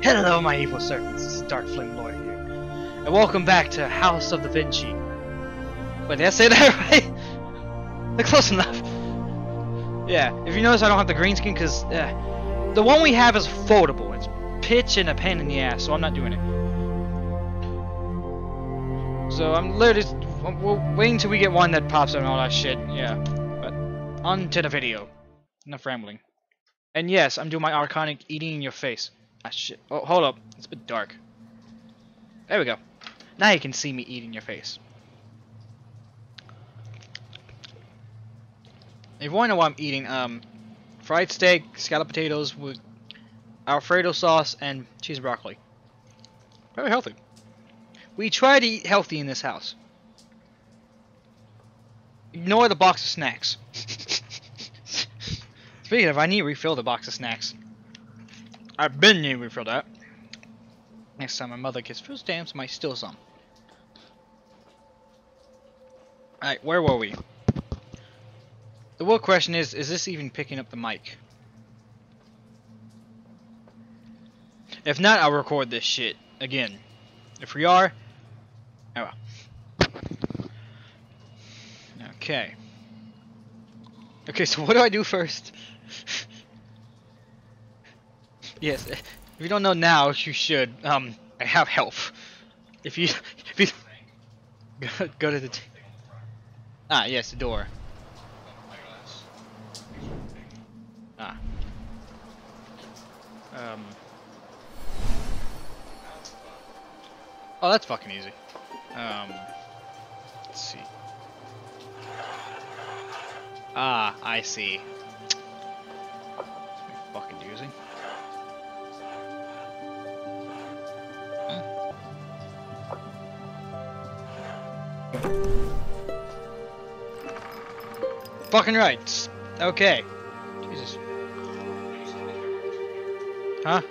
Hello, my evil servants. This is DarkFlameLord here, and welcome back to House of Da Vinci. Wait, did I say that right? They're close enough. Yeah, if you notice, I don't have the green screen because the one we have is foldable. It's pitch and a pain in the ass, so I'm not doing it. So I'm we're waiting till we get one that pops up and all that shit. Yeah, but on to the video. Enough rambling. And yes, I'm doing my arcanic eating in your face. Ah shit. Oh, hold up. It's a bit dark. There we go. Now you can see me eating your face. If you want to know what I'm eating, fried steak, scalloped potatoes with Alfredo sauce, and cheese and broccoli. Very healthy. We try to eat healthy in this house. Ignore the box of snacks. Speaking of, I need to refill the box of snacks. I've been needing to refill that. Next time my mother gets food stamps, I might steal some. Alright, where were we? The real question is this even picking up the mic? If not, I'll record this shit again. If we are, oh well. Okay. Okay, so what do I do first? Yes, if you don't know now, you should. I have health. If you go to the yes, the door. Oh, that's fucking easy. Let's see. I see. Fucking doozy. Fucking right. Okay. Jesus. Huh?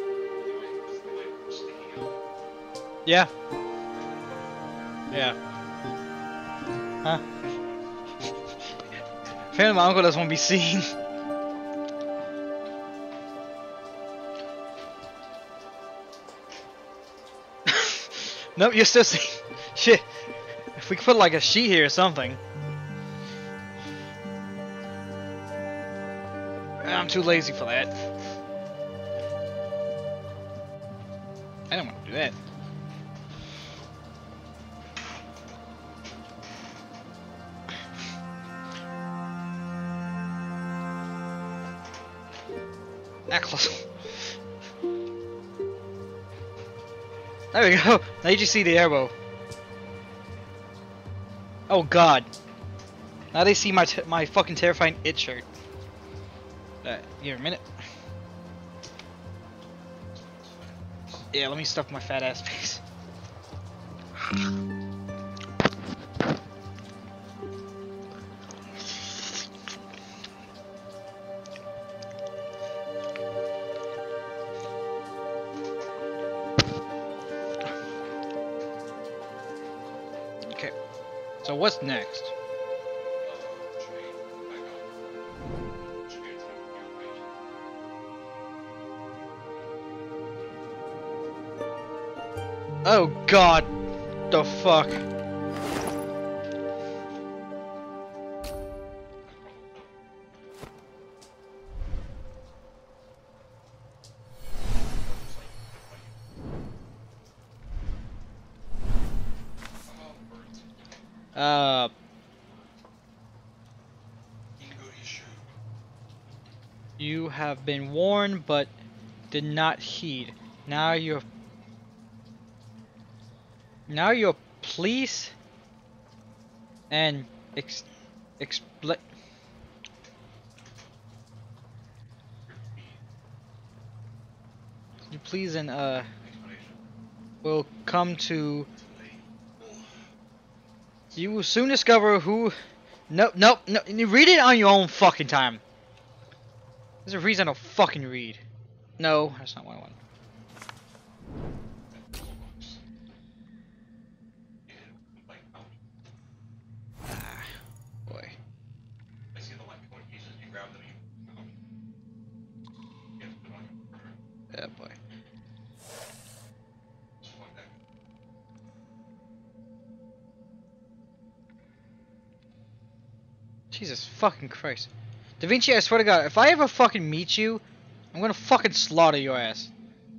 Yeah. Yeah. Huh? Apparently my uncle doesn't want to be seen. Nope, you're still seeing. Shit. If we could put like a sheet here or something. I'm too lazy for that. I don't want to do that. Not close. There we go. Now you just see the arrow. Oh god. Now they see my fucking terrifying it shirt. Here a minute. Yeah, let me stuff my fat ass face. Okay. So what's next? Oh god, the fuck. You have been warned but did not heed. Now you're police and you please and will come to. You will soon discover who. Nope. You read it on your own fucking time. There's a reason I don't fucking read. No, that's not what I want. Boy. Yeah, boy. Jesus fucking Christ. Da Vinci, I swear to God, if I ever fucking meet you, I'm gonna fucking slaughter your ass.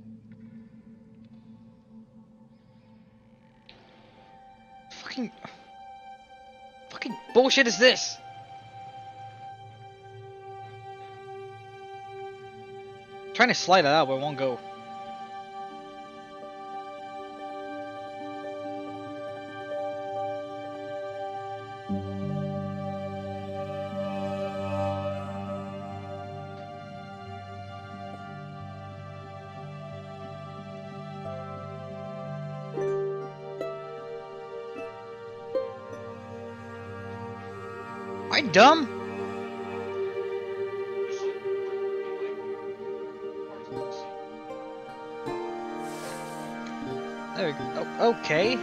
Fucking bullshit is this? I'm trying to slide it out, but it won't go. Am I dumb? There we go. Oh, okay.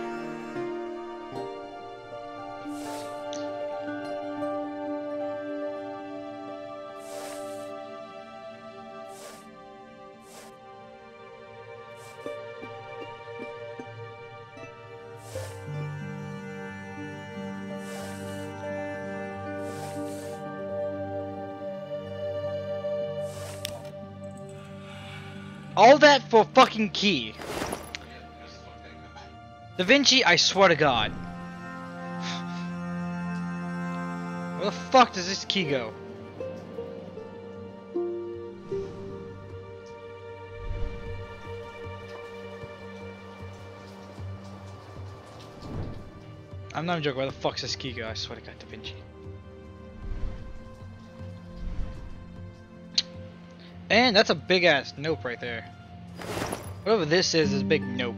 All that for a fucking key. Da Vinci, I swear to God. Where the fuck does this key go? I'm not even joking, where the fuck's this key go? I swear to God, Da Vinci. And that's a big ass nope right there. Whatever this is big nope.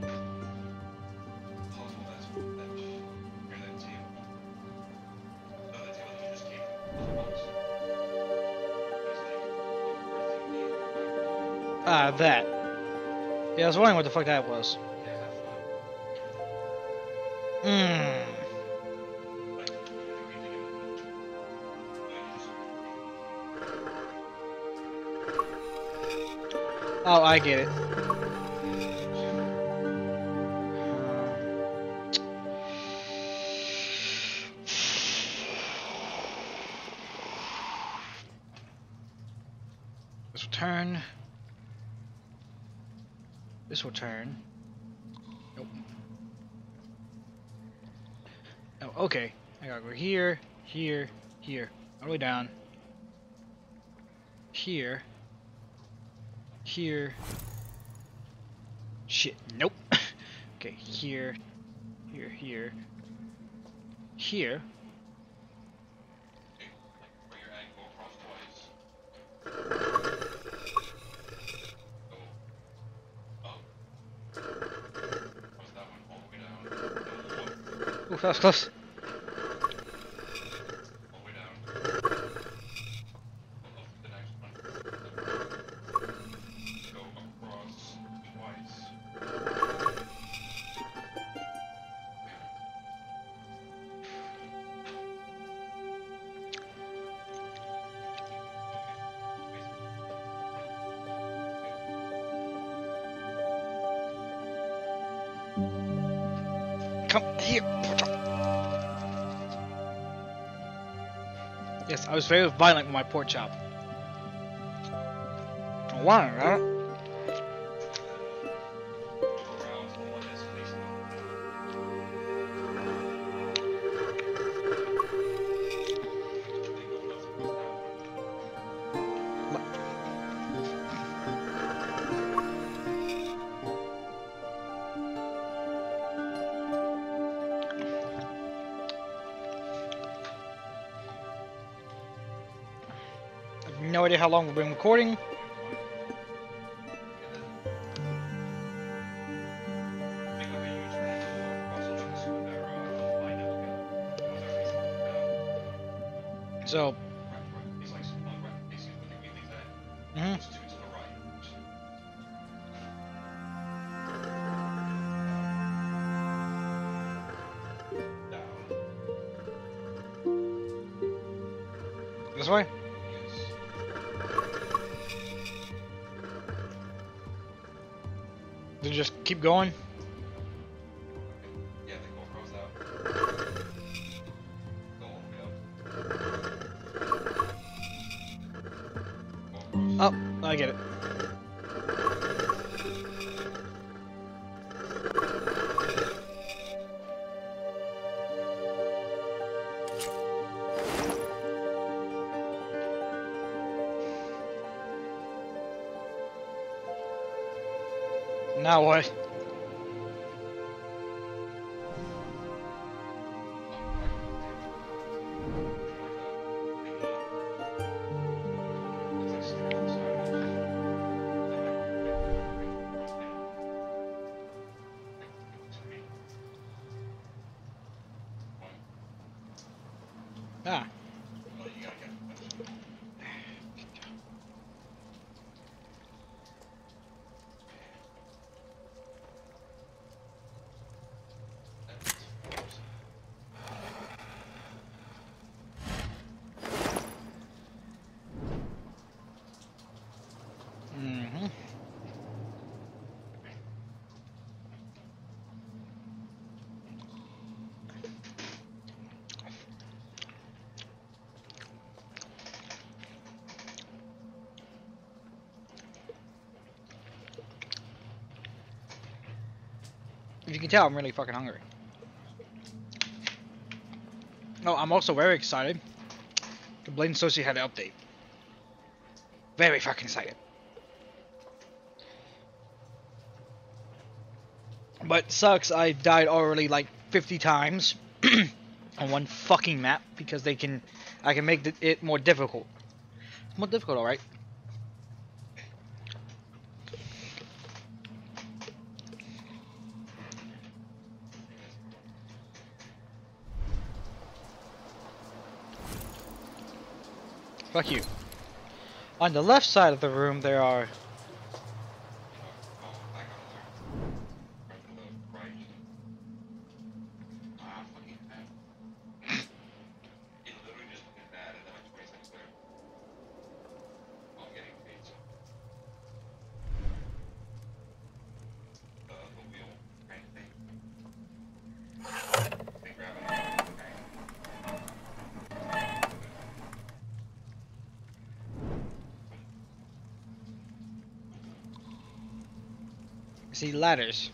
Ah, that. Yeah, I was wondering what the fuck that was. Oh, I get it. This will turn. This will turn. Nope. Oh, okay. I gotta go here, here, here. All the way down. Here. Here. Shit. Nope. Okay, here. Here, here. Here. Ooh, that was close. Come here. Yes, I was very violent with my pork chop. Why, right? No idea how long we've been recording. So. This way? Did you just keep going? Yeah, they go across that. Go all the way up. Oh, I get it. Now what? Ah. Mm-hmm. If you can tell, I'm really fucking hungry. Oh, I'm also very excited. The Blade Associate had an update. Very fucking excited. But sucks, I died already like 50 times on one fucking map because I can make it more difficult. More difficult, alright. Fuck you. On the left side of the room there are... see ladders.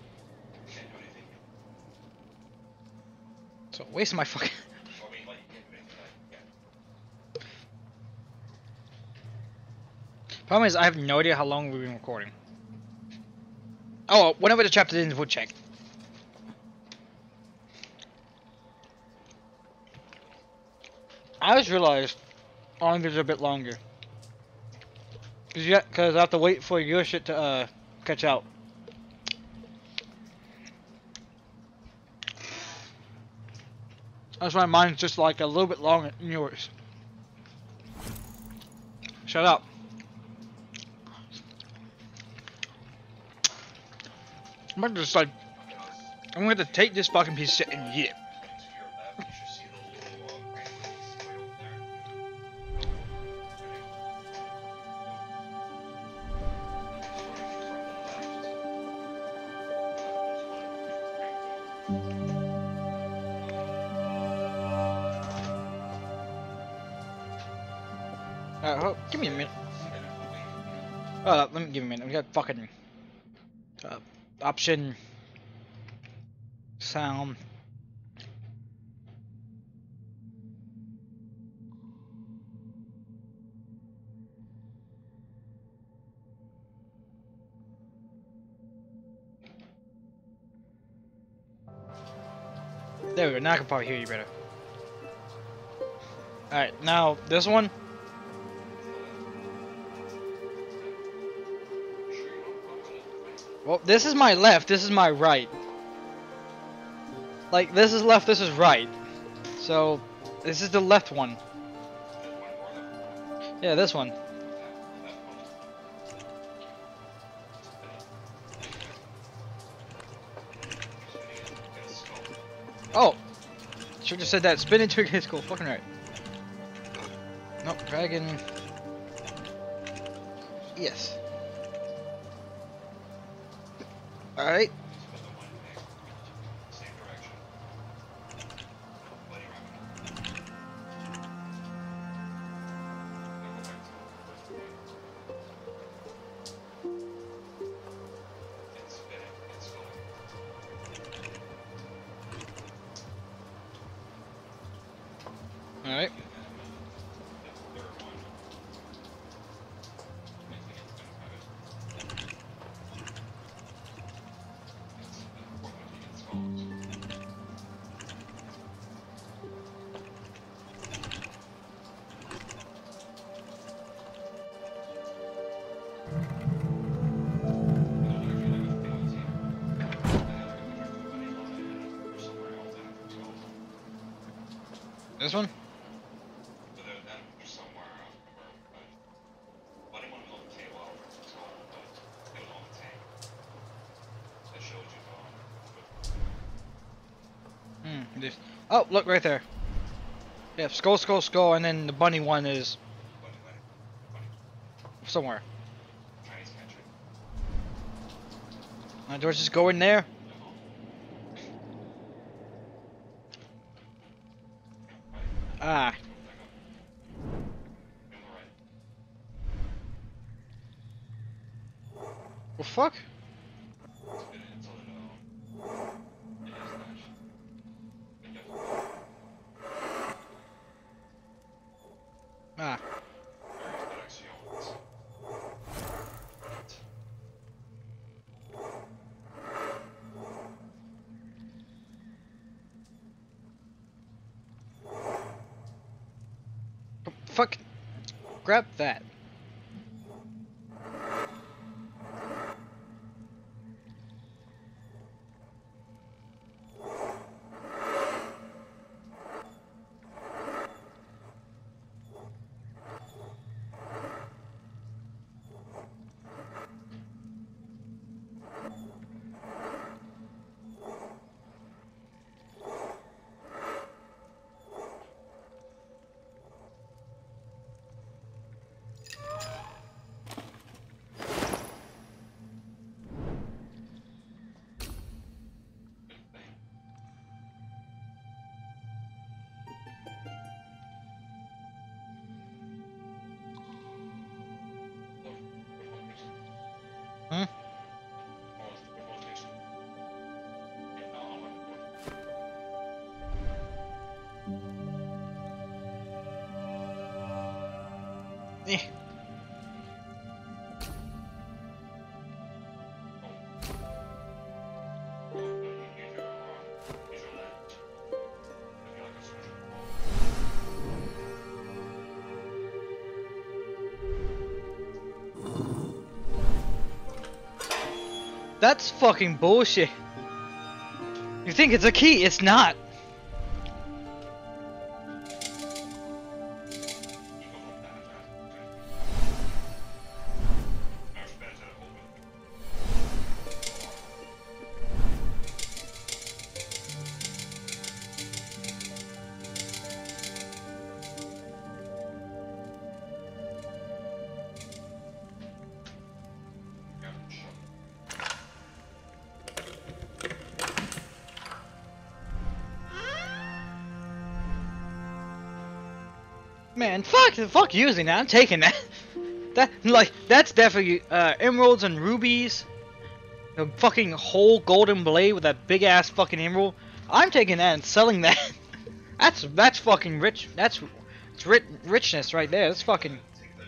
So waste my fucking... Problem is, I have no idea how long we've been recording. Oh, whenever the chapter ends, we'll check. I just realized Orange is a bit longer. Cause I have to wait for your shit to catch out. That's why mine's just like a little bit longer than yours. Shut up. I'm gonna just like, I'm gonna take this fucking piece of shit and eat it. Give me a minute. Let me give me a minute. We got fucking option sound. There we go. Now I can probably hear you better. Alright, now this one. Well, this is my left, this is my right. Like, this is left, this is right. So, this is the left one. Yeah, this one. Oh! Should've just said that. Spin into a cool. Fucking right. Nope, dragon. Yes. Alright. Alright. This one? This. Oh, look right there. Yeah, skull, skull, skull, and then the bunny one is somewhere. Do I just go in there? Ah. Well, fuck. Ah. Fuck. Grab that. Hmm? Eh. That's fucking bullshit. You think it's a key? It's not. Man, fuck using that. I'm taking that. That's definitely emeralds and rubies. The fucking whole golden blade with that big ass fucking emerald. I'm taking that and selling that. that's fucking rich. That's richness right there. That's fucking.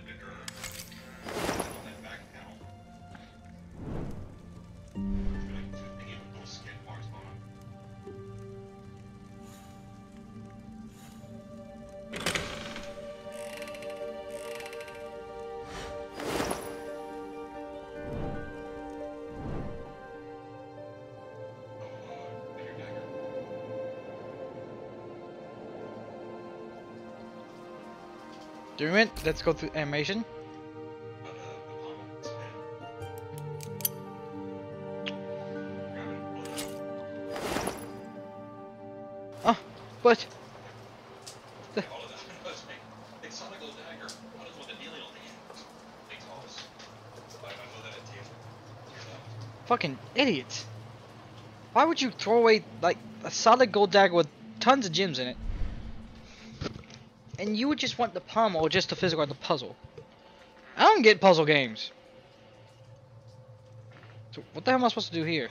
Do you mean? Let's go through animation. Oh, what? The fucking idiots! Why would you throw away like a solid gold dagger with tons of gems in it? And you would just want the palm or just the physical or the puzzle. I don't get puzzle games. So what the hell am I supposed to do here?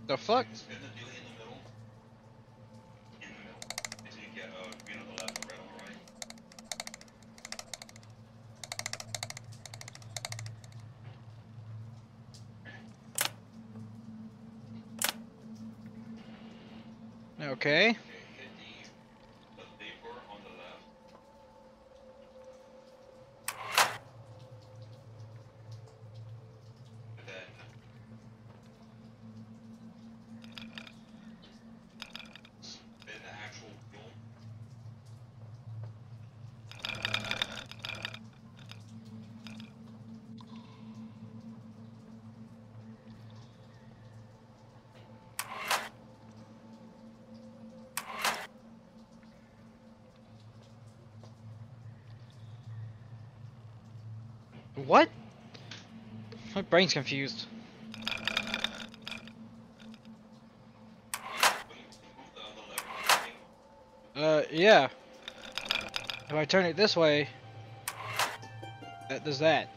The fuck? Spin the dealie in the middle. In the middle. Until you get green on the left and red on the right. Okay. Okay, hit the vapor on the left. And then spin the actual wheel. What? My brain's confused. Yeah. If I turn it this way, that does that.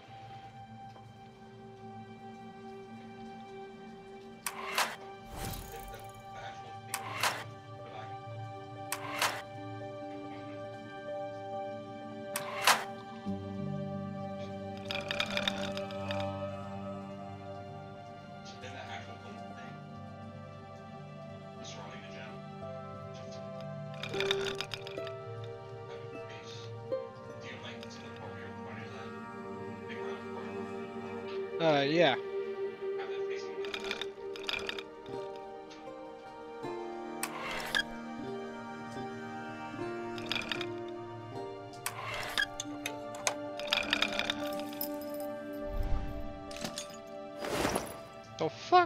Yeah. The fuck?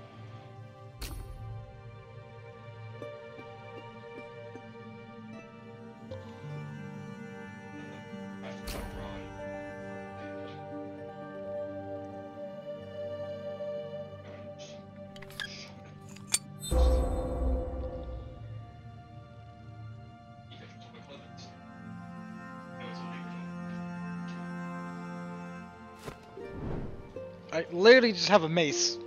I literally just have a mace.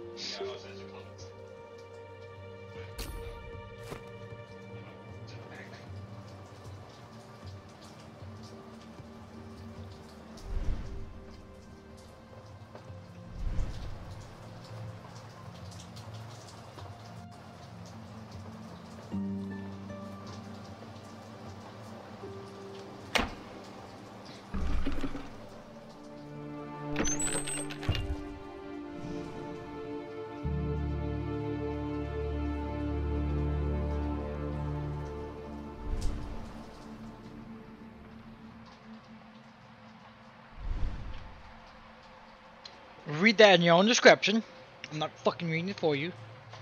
Read that in your own description. I'm not fucking reading it for you.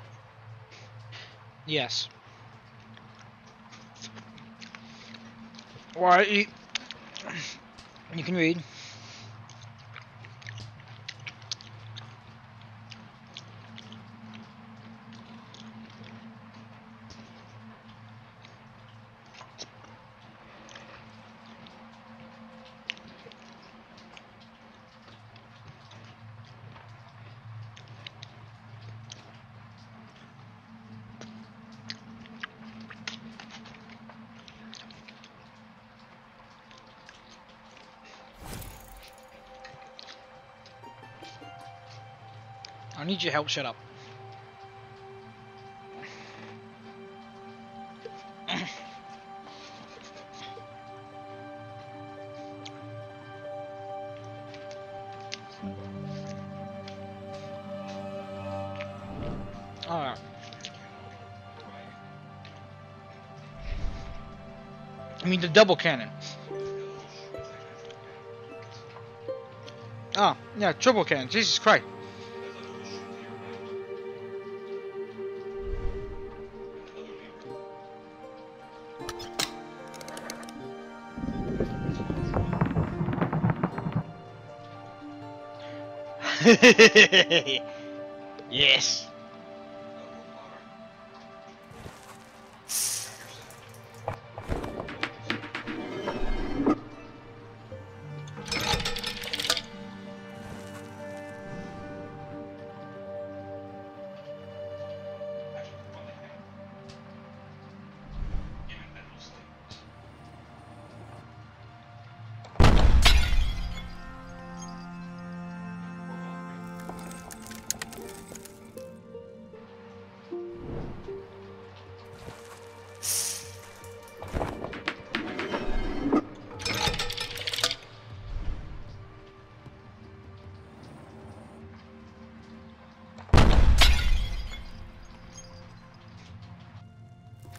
Yes. Or you can read. I need your help, shut up. Alright. I mean the double cannon. Ah, yeah, triple cannon, Jesus Christ. Yes.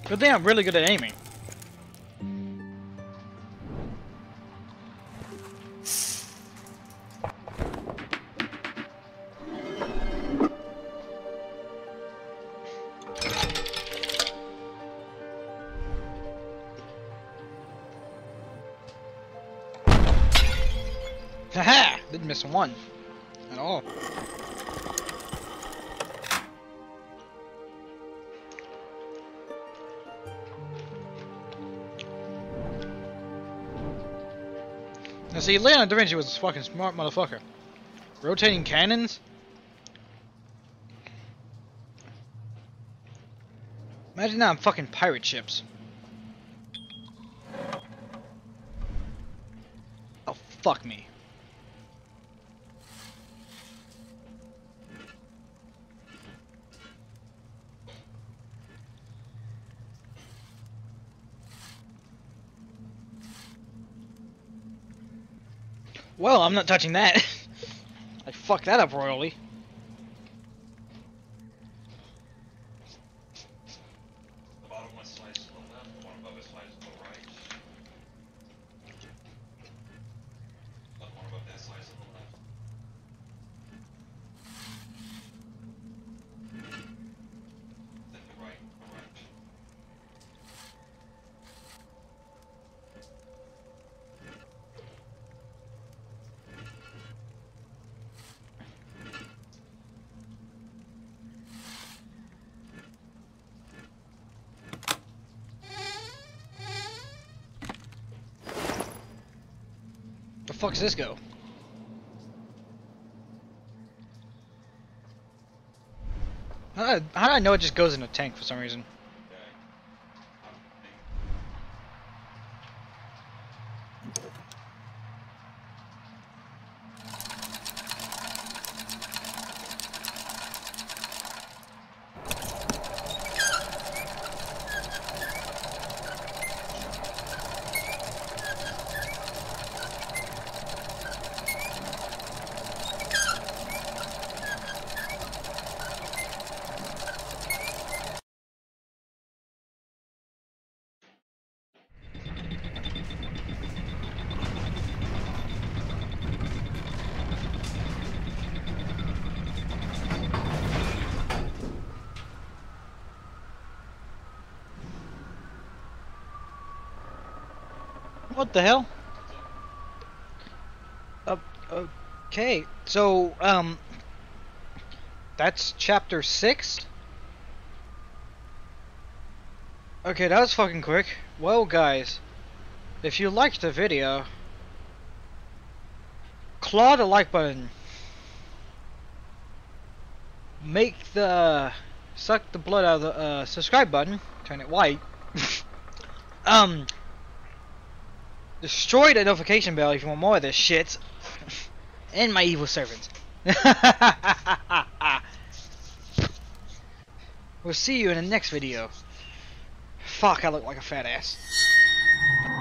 Good thing I'm really good at aiming. Haha! Didn't miss one at all. Now see, Leonardo da Vinci was a fucking smart motherfucker. Rotating cannons? Imagine that on fucking pirate ships. Oh, fuck me. Well, I'm not touching that. I fucked that up royally. The bottom one slides to the left, the one above it slides to the right. The one above that slides to the left. Then the right, the right. The fuck does this go? How did I know it just goes in a tank for some reason? What the hell? Okay, so, that's chapter 6? Okay, that was fucking quick. Well, guys, if you liked the video, claw the like button. Suck the blood out of the, subscribe button. Turn it white. Destroy the notification bell if you want more of this shit. And my evil servant. We'll see you in the next video. Fuck, I look like a fat ass.